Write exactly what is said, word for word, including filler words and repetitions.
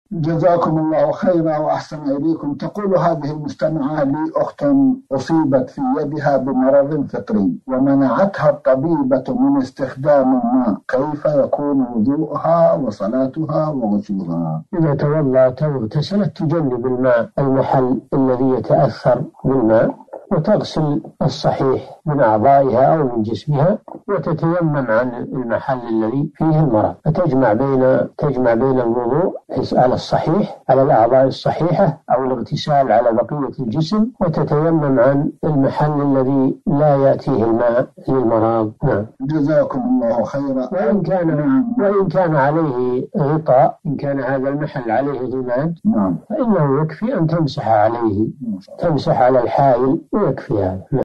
جزاكم الله خيرا وأحسن إليكم. تقول هذه المستمعة لي: أخت أصيبت في يدها بمرض فطري ومنعتها الطبيبة من استخدام الماء، كيف يكون وضوءها وصلاتها وغسلها؟ إذا توضأت واغتسلت تجنب الماء المحل الذي يتأثر بالماء، وتغسل الصحيح من أعضائها أو من جسمها، وتتيمم عن المحل الذي فيه المرض، فتجمع بين تجمع بين الوضوء على الصحيح على الأعضاء الصحيحة أو الاغتسال على بقية الجسم، وتتيمم عن المحل الذي لا يأتيه الماء للمرض. نعم. جزاكم الله خيرا. وإن كان وإن كان عليه غطاء، إن كان هذا المحل عليه غماد، نعم، فإنه يكفي أن تمسح عليه، تمسح على الحائل ويكفي هذا.